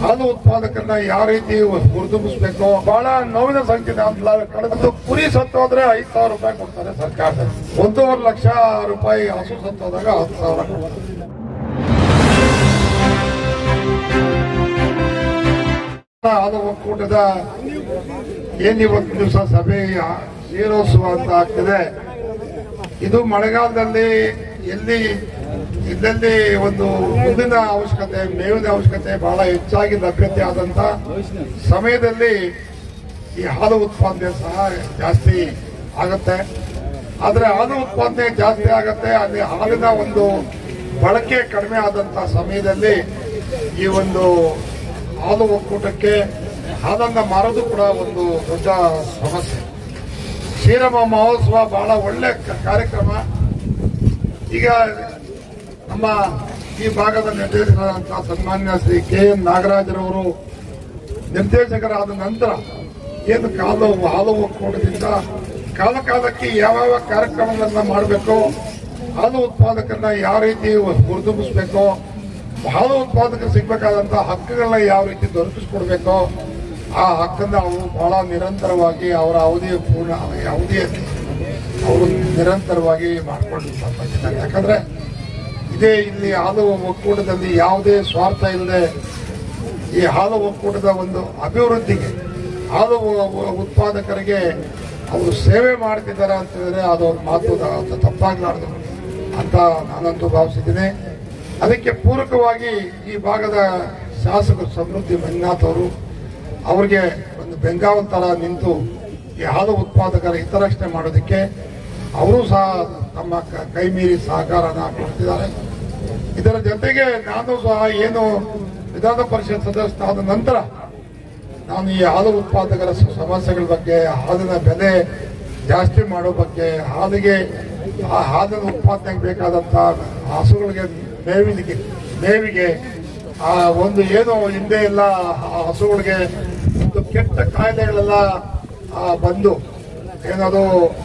ಹಾಲು ಉತ್ಪಾದಕರನ್ನ ಯಾವ ರೀತಿ ಗುರುತಿಸಬೇಕು. ಬಹಳ ನೋವಿನ ಸಂಖ್ಯೆ. ಕಳೆದ ಕುರಿ ಸತ್ತೋದ್ರೆ 5,000 ರೂಪಾಯಿ ಕೊಡ್ತಾರೆ ಸರ್ಕಾರದಲ್ಲಿ. 1.5 ಲಕ್ಷ ರೂಪಾಯಿ ಹಸು ಸತ್ತೋದಾಗ 10,000 ಕೊಡ್ತಾರೆ. ಹಾಲು ಒಕ್ಕೂಟದ ಏನಿವತ್ತು ದಿವಸ ಸಭೆ ಸೇರೋತ್ಸವ ಅಂತ ಆಗ್ತದೆ. ಇದು ಮಳೆಗಾಲದಲ್ಲಿ ಇಲ್ಲಲ್ಲಿ ಒಂದು ಹುಲ್ಲಿನ ಅವಶ್ಯಕತೆ, ಮೇವಿನ ಅವಶ್ಯಕತೆ ಬಹಳ ಹೆಚ್ಚಾಗಿ ಲಭ್ಯತೆ ಆದಂತ ಸಮಯದಲ್ಲಿ ಈ ಹಾಲು ಉತ್ಪಾದನೆ ಸಹ ಜಾಸ್ತಿ ಆಗತ್ತೆ. ಆದ್ರೆ ಹಾಲು ಉತ್ಪಾದನೆ ಜಾಸ್ತಿ ಆಗತ್ತೆ, ಅಲ್ಲಿ ಹಾಲಿನ ಒಂದು ಬಳಕೆ ಕಡಿಮೆ ಆದಂತ ಸಮಯದಲ್ಲಿ ಈ ಒಂದು ಹಾಲು ಒಕ್ಕೂಟಕ್ಕೆ ಹಾಲನ್ನ ಮಾರೋದು ಕೂಡ ಒಂದು ದೊಡ್ಡ ಸಮಸ್ಯೆ. ಶ್ರೀರಾಮ ಮಹೋತ್ಸವ ಬಹಳ ಒಳ್ಳೆ ಕಾರ್ಯಕ್ರಮ. ಈಗ ನಮ್ಮ ಈ ಭಾಗದ ನಿರ್ದೇಶಕರಾದಂತಹ ಸನ್ಮಾನ್ಯ ಶ್ರೀ KN ನಾಗರಾಜರವರು ನಿರ್ದೇಶಕರಾದ ನಂತರ ಏನು ಹಾಲು ಒಕ್ಕೂಟದಿಂದ ಕಾಲಕ್ಕೆ ಯಾವ ಕಾರ್ಯಕ್ರಮಗಳನ್ನ ಮಾಡಬೇಕು, ಹಾಲು ಉತ್ಪಾದಕರನ್ನ ಯಾವ ರೀತಿ ಗುರುತಿಸಬೇಕು, ಹಾಲು ಉತ್ಪಾದಕರು ಸಿಗಬೇಕಾದಂತಹ ಹಕ್ಕುಗಳನ್ನ ಯಾವ ರೀತಿ ದೊರಕಿಸ್ಕೊಡ್ಬೇಕು, ಆ ಹಕ್ಕನ್ನ ಅವರು ಬಹಳ ನಿರಂತರವಾಗಿ ಅವರ ಅವಧಿಯಲ್ಲಿ ಅವರು ನಿರಂತರವಾಗಿ ಮಾಡಿಕೊಂಡಿದ್ದಾರೆ. ಯಾಕಂದ್ರೆ ಇದೇ ಇಲ್ಲಿ ಹಾಲು ಒಕ್ಕೂಟದಲ್ಲಿ ಯಾವುದೇ ಸ್ವಾರ್ಥ ಇಲ್ಲದೆ ಈ ಹಾಲು ಒಕ್ಕೂಟದ ಒಂದು ಅಭಿವೃದ್ಧಿಗೆ, ಹಾಲು ಉತ್ಪಾದಕರಿಗೆ ಅವರು ಸೇವೆ ಮಾಡ್ತಿದ್ದಾರೆ ಅಂತ ಹೇಳಿದ್ರೆ ಅದು ಒಂದು ಮಾತು ತಪ್ಪಾಗಲಾರದು ಅಂತ ನಾನಂತೂ ಭಾವಿಸಿದ್ದೀನಿ. ಅದಕ್ಕೆ ಪೂರಕವಾಗಿ ಈ ಭಾಗದ ಶಾಸಕರು ಸಮೃದ್ಧಿ ಮಂಜುನಾಥ್ ಅವರು ಅವರಿಗೆ ಒಂದು ಬೆಂಗಾವಲ್ ತರ ನಿಂತು ಈ ಹಾಲು ಉತ್ಪಾದಕರ ಹಿತರಕ್ಷಣೆ ಮಾಡೋದಕ್ಕೆ ಅವರು ಸಹ ತಮ್ಮ ಕೈ ಮೀರಿ ಸಹಕಾರನ ಕೊಡ್ತಿದ್ದಾರೆ. ಇದರ ಜೊತೆಗೆ ನಾನು ಸಹ ಏನು ವಿಧಾನ ಪರಿಷತ್ ಸದಸ್ಯನಾದ ನಂತರ ನಾನು ಈ ಹಾಲು ಉತ್ಪಾದಕರ ಸಮಸ್ಯೆಗಳ ಬಗ್ಗೆ, ಹಾಲಿನ ಬೆಲೆ ಜಾಸ್ತಿ ಮಾಡೋ ಬಗ್ಗೆ, ಹಾಲಿನ ಉತ್ಪಾದನೆಗೆ ಬೇಕಾದಂತ ಹಸುಗಳಿಗೆ ಮೇವಿಗೆ ಒಂದು ಏನು ಹಿಂದೆ ಎಲ್ಲ ಹಸುಗಳಿಗೆ ಒಂದು ಕೆಟ್ಟ ಕಾಯಿಲೆಗಳೆಲ್ಲ ಬಂದು ಏನದು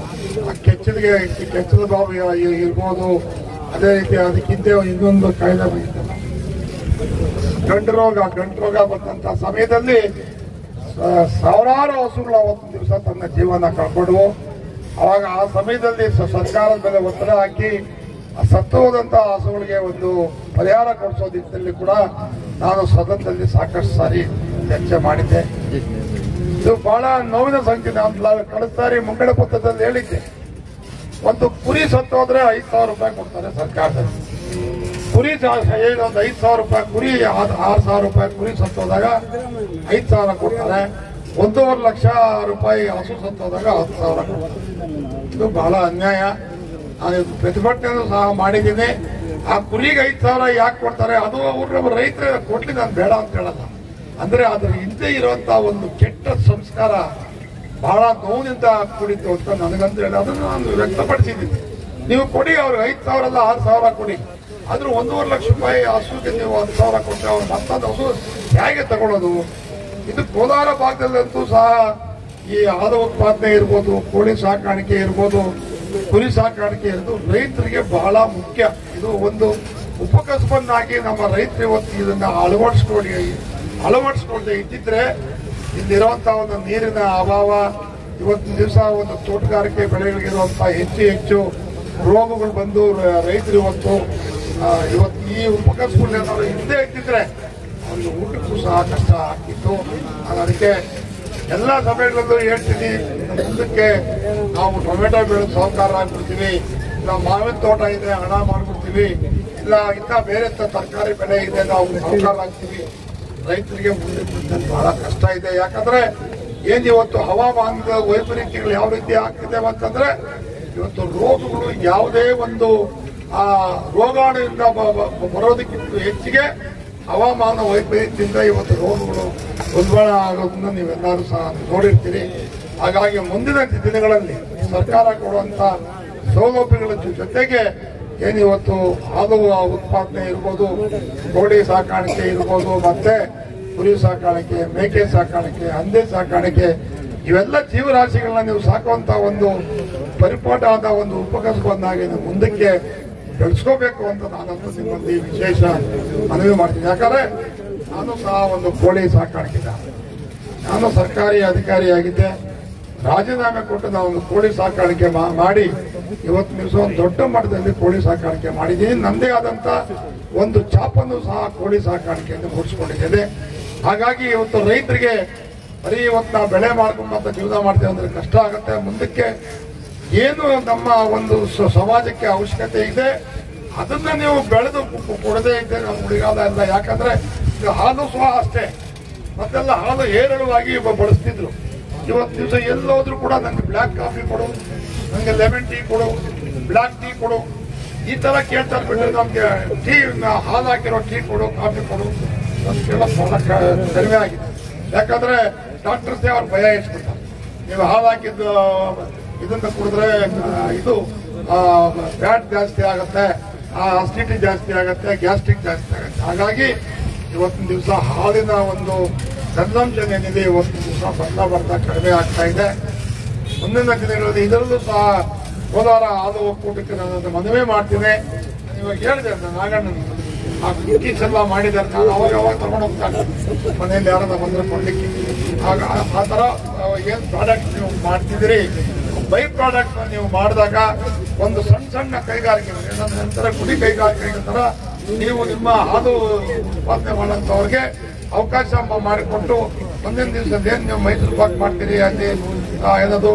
ಕೆಚ್ಚದ ಬಾವು ಇರ್ಬೋದು, ಅದೇ ರೀತಿ ಅದಕ್ಕಿಂತ ಇನ್ನೊಂದು ಕಾಯಿಲೆ ಬಂದಿತ್ತಲ್ಲ ಗಂಟು ರೋಗ ಬಂದಂತ ಸಮಯದಲ್ಲಿ ಸಾವಿರಾರು ಹಸುಗಳು ಅವತ್ತು ದಿವಸ ತನ್ನ ಜೀವನ ಕಳ್ಕೊಂಡ್ವು. ಅವಾಗ ಆ ಸಮಯದಲ್ಲಿ ಸರ್ಕಾರದ ಮೇಲೆ ಒತ್ತಡ ಹಾಕಿ ಸತ್ತು ಹೋದಂತ ಹಸುಗಳಿಗೆ ಒಂದು ಪರಿಹಾರ ಕೊಡಿಸೋ ನಿಟ್ಟಿನಲ್ಲಿ ಕೂಡ ನಾನು ಸದನದಲ್ಲಿ ಸಾಕಷ್ಟು ಸಾರಿ ಚರ್ಚೆ ಮಾಡಿದ್ದೆ. ಇದು ಬಹಳ ನೋವಿನ ಸಂಖ್ಯೆ. ನಾನು ಕಳೆದ ಸಾರಿ ಮುಂಗಡ ಪತ್ರದಲ್ಲಿ ಹೇಳಿದ್ದೆ, ಒಂದು ಕುರಿ ಸತ್ತೋದ್ರೆ 5,000 ರೂಪಾಯಿ ಕೊಡ್ತಾರೆ ಸರ್ಕಾರದಲ್ಲಿ. ಕುರಿ ಒಂದು 5,000 ರೂಪಾಯಿ ಕುರಿ, 6,000 ರೂಪಾಯಿ ಕುರಿ ಸತ್ತೋದಾಗ 5,000 ಕೊಡ್ತಾರೆ. 1.5 ಲಕ್ಷ ರೂಪಾಯಿ ಹಸು ಸತ್ತೋದಾಗ 10,000 ಕೊಡ್ತಾರೆ. ಇದು ಬಹಳ ಅನ್ಯಾಯ. ನಾನು ಪ್ರತಿಭಟನೆ ಸಹ ಮಾಡಿದ್ದೀನಿ. ಆ ಕುರಿಗೆ 5,000 ಯಾಕೆ ಕೊಡ್ತಾರೆ, ಅದು ಅವ್ರ ರೈತರು ಕೊಡ್ಲಿ, ನಾನು ಬೇಡ ಅಂತ ಹೇಳಲ್ಲ. ಅಂದ್ರೆ ಅದ್ರ ಹಿಂದೆ ಇರುವಂತಹ ಒಂದು ಕೆಟ್ಟ ಸಂಸ್ಕಾರ ಬಹಳ ನೋವಿನಿಂದ ಕೂಡಿತ್ತು ಅಂತ ನನಗಂತ ಹೇಳಿ ಅದನ್ನು ನಾನು ವ್ಯಕ್ತಪಡಿಸಿದ್ದೀನಿ. ನೀವು ಕೊಡಿ, ಅವ್ರಿಗೆ 5,000 ಅಲ್ಲ 6,000 ಕೊಡಿ. ಆದ್ರೂ 1.5 ಲಕ್ಷ ರೂಪಾಯಿ ಹಸುಗೆ ನೀವು 10,000 ಕೊಟ್ಟರೆ ಅವ್ರು ಮತ್ತೊಂದು ಹಸು ಹೇಗೆ ತಗೊಳ್ಳೋದು? ಇದು ಕೋಲಾರ ಭಾಗದಲ್ಲಂತೂ ಸಹ ಈ ಹಾಲು ಉತ್ಪಾದನೆ ಇರ್ಬೋದು, ಕೋಳಿ ಸಾಕಾಣಿಕೆ ಇರ್ಬೋದು, ಕುರಿ ಸಾಕಾಣಿಕೆ ಇರೋದು ರೈತರಿಗೆ ಬಹಳ ಮುಖ್ಯ. ಇದು ಒಂದು ಉಪಕಸಬನ್ನಾಗಿ ನಮ್ಮ ರೈತರು ಇವತ್ತು ಇದನ್ನ ಅಳವಡಿಸ್ಕೊಳ್ದೆ ಇದ್ದಿದ್ರೆ ಇಲ್ಲಿರುವಂತಹ ಒಂದು ನೀರಿನ ಅಭಾವ, ಇವತ್ತಿನ ದಿವಸ ಒಂದು ತೋಟಗಾರಿಕೆ ಬೆಳೆಗಳಿರುವಂತಹ ಹೆಚ್ಚು ರೋಗಗಳು ಬಂದು ರೈತರು ಇವತ್ತು ಈ ಉಪಕಸಬನ್ನಾದ್ರು ಹಿಂದೆ ಇದ್ದಿದ್ರೆ ಅವ್ರಿಗೆ ಊಟಕ್ಕೂ ಸಹ ಕಷ್ಟ ಆಗ್ತಿತ್ತು. ಅದಕ್ಕೆ ಎಲ್ಲ ಸಭೆಗಳಲ್ಲೂ ಹೇಳ್ತೀನಿ, ಮುಂದಕ್ಕೆ ನಾವು ಟೊಮೆಟೊ ಬೆಳೆದು ಸಹಕಾರ ಆಗ್ಬಿಡ್ತೀವಿ, ಇಲ್ಲ ಮಾವಿನ ತೋಟ ಇದೆ ಹಣ ಮಾಡ್ಬಿಡ್ತೀವಿ, ಇಲ್ಲ ಇಂಥ ಬೇರೆ ತರಕಾರಿ ಬೆಳೆ ಇದೆ ನಾವು ಸಹಕಾರ ಆಗ್ತೀವಿ. ರೈತರಿಗೆ ಮುಂದೆ ಬಹಳ ಕಷ್ಟ ಇದೆ. ಯಾಕಂದ್ರೆ ಇವತ್ತು ಹವಾಮಾನದ ವೈಪರೀತ್ಯಗಳು ಯಾವ ರೀತಿ ಆಗ್ತಿದೆ ಅಂತಂದ್ರೆ ಇವತ್ತು ರೋಗಗಳು ಯಾವುದೇ ಒಂದು ರೋಗಾಣುವಿಂದ ಬರೋದಕ್ಕಿಂತ ಹೆಚ್ಚಿಗೆ ಹವಾಮಾನ ವೈಪರೀತ್ಯದಿಂದ ಇವತ್ತು ರೋಗಗಳು ಉಲ್ಬಣ ಆಗೋದನ್ನ ನೀವೆಲ್ಲರೂ ಸಹ ನೋಡಿರ್ತೀರಿ. ಹಾಗಾಗಿ ಮುಂದಿನ ದಿನಗಳಲ್ಲಿ ಸರ್ಕಾರ ಕೊಡುವಂತ ಸೌಲಭ್ಯಗಳ ಜೊತೆಗೆ ಏನಿವತ್ತು ಹಾಲು ಉತ್ಪಾದನೆ ಇರ್ಬೋದು, ಕೋಳಿ ಸಾಕಾಣಿಕೆ ಇರ್ಬೋದು, ಮತ್ತೆ ಕುರಿ ಸಾಕಾಣಿಕೆ, ಮೇಕೆ ಸಾಕಾಣಿಕೆ, ಹಂದಿ ಸಾಕಾಣಿಕೆ, ಇವೆಲ್ಲ ಜೀವರಾಶಿಗಳನ್ನ ನೀವು ಸಾಕುವಂತ ಒಂದು ಪರಿಪಾಠವಾದ ಒಂದು ಉಪಕಸಬನ್ನಾಗಿ ನೀವು ಮುಂದಕ್ಕೆ ಬೆಳೆಸ್ಕೋಬೇಕು ಅಂತ ನಾನಂತೂ ನಿಮ್ಮಲ್ಲಿ ವಿಶೇಷ ಮನವಿ ಮಾಡ್ತೀನಿ. ಯಾಕಂದ್ರೆ ನಾನು ಸಹ ಒಂದು ಕೋಳಿ ಸಾಕಾಣಿಕೆ, ನಾನು ಸರ್ಕಾರಿ ಅಧಿಕಾರಿಯಾಗಿದ್ದೆ. ರಾಜೀನಾಮೆ ಕೊಟ್ಟು ನಾವು ಒಂದು ಕೋಳಿ ಸಾಕಾಣಿಕೆ ಮಾಡಿ ಇವತ್ತು ದಿವಸ ಒಂದು ದೊಡ್ಡ ಮಟ್ಟದಲ್ಲಿ ಕೋಳಿ ಸಾಕಾಣಿಕೆ ಮಾಡಿದ್ದೀನಿ. ನನ್ನದೇ ಆದಂತ ಒಂದು ಚಾಪನ್ನು ಸಹ ಕೋಳಿ ಸಾಕಾಣಿಕೆಯನ್ನು ಮೂಡಿಸಿಕೊಂಡಿದ್ದೇನೆ. ಹಾಗಾಗಿ ಇವತ್ತು ರೈತರಿಗೆ ಬರೀ ಇವತ್ತು ನಾವು ಬೆಳೆ ಮಾಡ್ಕೊಂಡು ಜೀವನ ಮಾಡ್ತೇವೆ ಅಂದ್ರೆ ಕಷ್ಟ ಆಗುತ್ತೆ. ಮುಂದಕ್ಕೆ ಏನು ನಮ್ಮ ಒಂದು ಸಮಾಜಕ್ಕೆ ಅವಶ್ಯಕತೆ ಇದೆ ಅದನ್ನ ನೀವು ಬೆಳೆದು ಕೊಡದೇ ಇದ್ದರೆ ನಾವು ಉಳಿಗಾಲ ಇಲ್ಲ. ಯಾಕಂದ್ರೆ ಇದು ಹಾಲು ಸಹ ಅಷ್ಟೇ, ಮತ್ತೆಲ್ಲ ಹಾಲು ಹೇರಳವಾಗಿ ಬಳಸ್ತಿದ್ರು. ಇವತ್ತು ದಿವಸ ಎಲ್ಲೋದ್ರೂ ಕೂಡ ನನಗೆ ಬ್ಲ್ಯಾಕ್ ಕಾಫಿ ಕೊಡು, ನನಗೆ ಲೆಮನ್ ಟೀ ಕೊಡು, ಬ್ಲ್ಯಾಕ್ ಟೀ ಕೊಡು, ಈ ತರ ಕೇಳ್ತಾರೆ ಬಿಟ್ಟರೆ ನಮ್ಗೆ ಟೀ ಹಾಲು ಹಾಕಿರೋ ಟೀ ಕೊಡು, ಕಾಫಿ ಕೊಡು ಅಂತ ಬಹಳ ಕಡಿಮೆ ಆಗಿದೆ. ಯಾಕಂದ್ರೆ ಡಾಕ್ಟರ್ಸೇ ಅವ್ರ ಭಯ ಇಟ್ಬಿಡ್ತಾರೆ. ನೀವು ಹಾಲು ಹಾಕಿದ್ದು ಇದನ್ನ ಕುಡಿದ್ರೆ ಇದು ಫ್ಯಾಟ್ ಜಾಸ್ತಿ ಆಗುತ್ತೆ, ಅಸಿಡಿಟಿ ಜಾಸ್ತಿ ಆಗುತ್ತೆ, ಗ್ಯಾಸ್ಟ್ರಿಕ್ ಜಾಸ್ತಿ ಆಗುತ್ತೆ. ಹಾಗಾಗಿ ಇವತ್ತಿನ ದಿವಸ ಹಾಲಿನ ಒಂದು ಕನ್ಸಂಪ್ಷನ್ ಏನಿದೆ ಇವತ್ತಿನ ದಿವಸ ಬರ್ತಾ ಕಡಿಮೆ ಆಗ್ತಾ ಇದೆ. ಮುಂದಿನ ದಿನಗಳಲ್ಲಿ ಇದರಲ್ಲೂ ಸಹ ಕೋಲಾರ ಹಾಲು ಒಕ್ಕೂಟಕ್ಕೆ ನಾನು ಮನವಿ ಮಾಡ್ತೀನಿ. ಇವಾಗ ಹೇಳಿದೆ ನಾಗಣ್ಣ ಆ ಕುಕೀಸ್ ಎಲ್ಲ ಮಾಡಿದ್ದಾರೆ, ನಾನು ಅವಾಗ ತಗೊಂಡು ಹೋಗ್ತಾನೆ ಮನೆಯಲ್ಲಿ ಯಾರನ್ನ ಬಂದ್ರೆ ಕೊಡ್ಲಿಕ್ಕೆ. ಆಗ ಆ ತರ ಏನ್ ಪ್ರಾಡಕ್ಟ್ ನೀವು ಮಾಡ್ತಿದ್ದೀರಿ, ಬೈ ಪ್ರಾಡಕ್ಟ್ ನೀವು ಮಾಡಿದಾಗ ಒಂದು ಸಣ್ಣ ಕೈಗಾರಿಕೆ ನಂತರ ಗುಡಿ ಕೈಗಾರಿಕೆ ತರ ನೀವು ನಿಮ್ಮ ಹಾಲು ಉತ್ಪಾದನೆ ಮಾಡೋಂಥವ್ರಿಗೆ ಅವಕಾಶ ಮಾಡಿಕೊಟ್ಟು ಮುಂದಿನ ದಿವಸದ ಏನ್ ನೀವು ಮೈಸೂರು ಪಾಕ್ ಮಾಡ್ತೀರಿ, ಅಲ್ಲಿ ಏನದು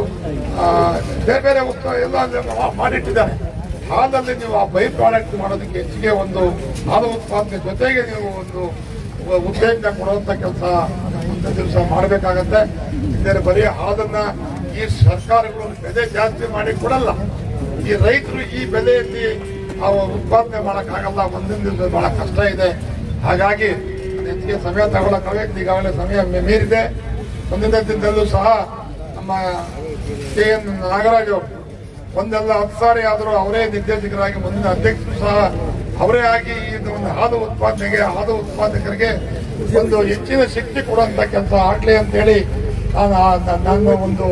ಬೇರೆ ಬೇರೆ ಎಲ್ಲ ಮಾಡಿಟ್ಟಿದ್ದಾರೆ. ಹಾಲಲ್ಲಿ ನೀವು ಆ ಬೈ ಪ್ರಾಡಕ್ಟ್ ಮಾಡೋದಕ್ಕೆ ಹೆಚ್ಚಿಗೆ ಒಂದು ಹಾಲು ಉತ್ಪಾದನೆ ಜೊತೆಗೆ ನೀವು ಒಂದು ಉತ್ತೇಜನ ಕೊಡುವಂತ ಕೆಲಸ ಮುಂದಿನ ದಿವಸ ಮಾಡಬೇಕಾಗತ್ತೆ. ಇದೇ ಬರೀ ಹಾಲನ್ನ ಈ ಸರ್ಕಾರಗಳು ಬೆಲೆ ಜಾಸ್ತಿ ಮಾಡಿ ಕೊಡಲ್ಲ, ಈ ರೈತರು ಈ ಬೆಲೆಯಲ್ಲಿ ಉತ್ಪಾದನೆ ಮಾಡಕ್ಕಾಗಲ್ಲ. ಮುಂದಿನ ದಿವಸ ಬಹಳ ಕಷ್ಟ ಇದೆ. ಹಾಗಾಗಿ ಹೆಚ್ಚಿಗೆ ಸಮಯ ತಗೊಳಕ್ಕಾಗಕ್ಕೆ ಈಗಾಗಲೇ ಸಮಯ ಮೀರಿದೆ. ಮುಂದಿನ ದಿನದಲ್ಲೂ ಸಹ ನಮ್ಮ KN ನಾಗರಾಜ್ ಅವರು ಒಂದೆಲ್ಲ 10 ಸಾರಿ ಆದರೂ ಅವರೇ ನಿರ್ದೇಶಕರಾಗಿ ಮುಂದಿನ ಅಧ್ಯಕ್ಷರು ಸಹ ಅವರೇ ಆಗಿ ಒಂದು ಹಾಲು ಉತ್ಪಾದಕರಿಗೆ ಒಂದು ಹೆಚ್ಚಿನ ಶಕ್ತಿ ಕೊಡುವಂತ ಕೆಲಸ ಆಗ್ಲಿ ಅಂತ ಹೇಳಿ ನನ್ನ ಒಂದು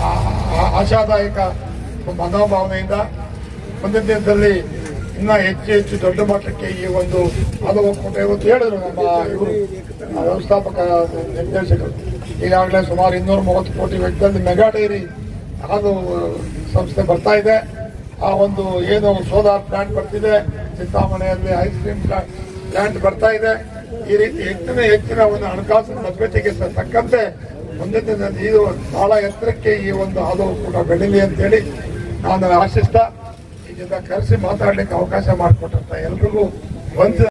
ಆಶಾದಾಯಕ ಮನೋಭಾವನೆಯಿಂದ ಮುಂದಿನ ದಿನದಲ್ಲಿ ಇನ್ನ ಹೆಚ್ಚು ದೊಡ್ಡ ಮಟ್ಟಕ್ಕೆ ಈ ಒಂದು ಹಾಲು ಒಕ್ಕೂಟ ಇವತ್ತು ಹೇಳಿದ್ರು ನಮ್ಮ ಇವರು ವ್ಯವಸ್ಥಾಪಕ ನಿರ್ದೇಶಕರು. ಈಗಾಗಲೇ ಸುಮಾರು 230 ಕೋಟಿ ವೆಚ್ಚದಲ್ಲಿ ಮೆಗಾ ಡೈರಿ ಹಾಲು ಸಂಸ್ಥೆ ಬರ್ತಾ ಇದೆ. ಆ ಒಂದು ಏನು ಸೋಲಾರ್ ಪ್ಲಾಂಟ್ ಬರ್ತಿದೆ, ಚಿಂತಾಮಣಿಯಲ್ಲಿ ಐಸ್ ಕ್ರೀಮ್ ಪ್ಲಾಂಟ್ ಬರ್ತಾ ಇದೆ. ಈ ರೀತಿ ಹೆಚ್ಚಿನ ಒಂದು ಹಣಕಾಸಿನ ಲಭ್ಯತೆಗೆ ತಕ್ಕಂತೆ ಮುಂದಿನ ಇದು ಬಹಳ ಎತ್ತರಕ್ಕೆ ಈ ಒಂದು ಹಾಲು ಕೂಡ ಬೆಳೀಲಿ ಅಂತೇಳಿ ನಾನು ಆಶಿಸ್ತಾ ಇದನ್ನ ಕರೆಸಿ ಮಾತಾಡ್ಲಿಕ್ಕೆ ಅವಕಾಶ ಮಾಡಿಕೊಟ್ಟಿರ್ತಾ ಎಲ್ರಿಗೂ ಒಂದು